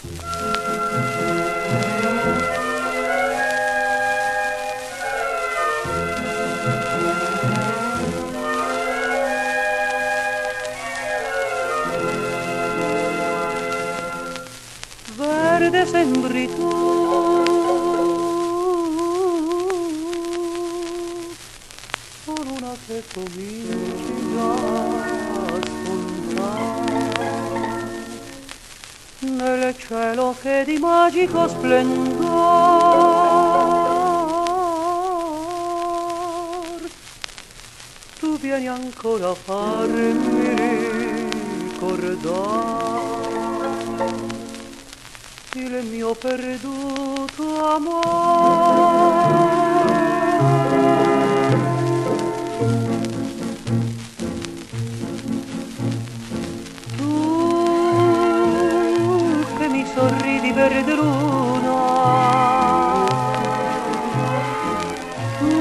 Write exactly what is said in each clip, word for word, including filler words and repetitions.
Verde sembri tu, con una che cominci già a spuntare nel cielo che di magico splendor. Tu vieni ancora a farmi ricordare il mio perduto amore. Tu che mi sorridi verde luna, tu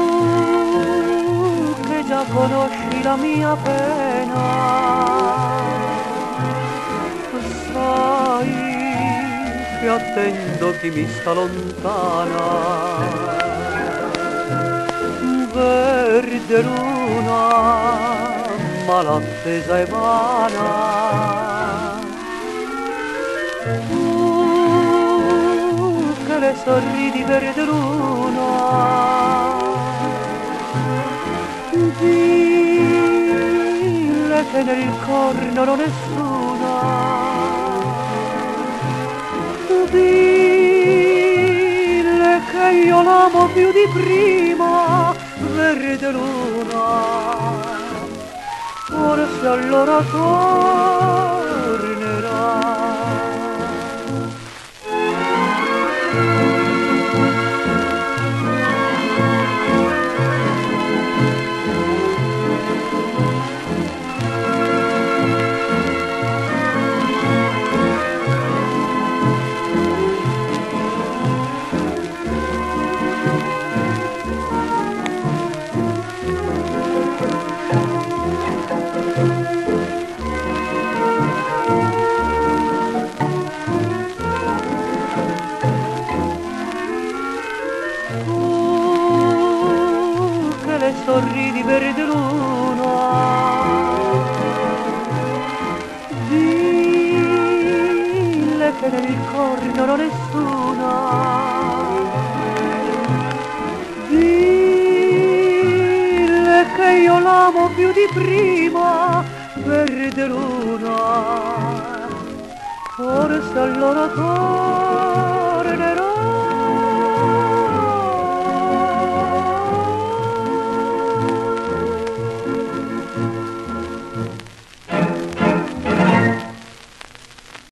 che già conosci la mia pena, sai che attendo chi mi sta lontana. Verde luna, ma l'attesa è vana. Tu che le sorridi verde luna, dille che nel cuore non ho nessuna. Dille che io l'amo più di prima, verde luna, forse allora tornerà. Sorridi verde luna, dille che nel cuore non ho nessuna. Dille che io l'amo più di prima, verde luna, forse allora tu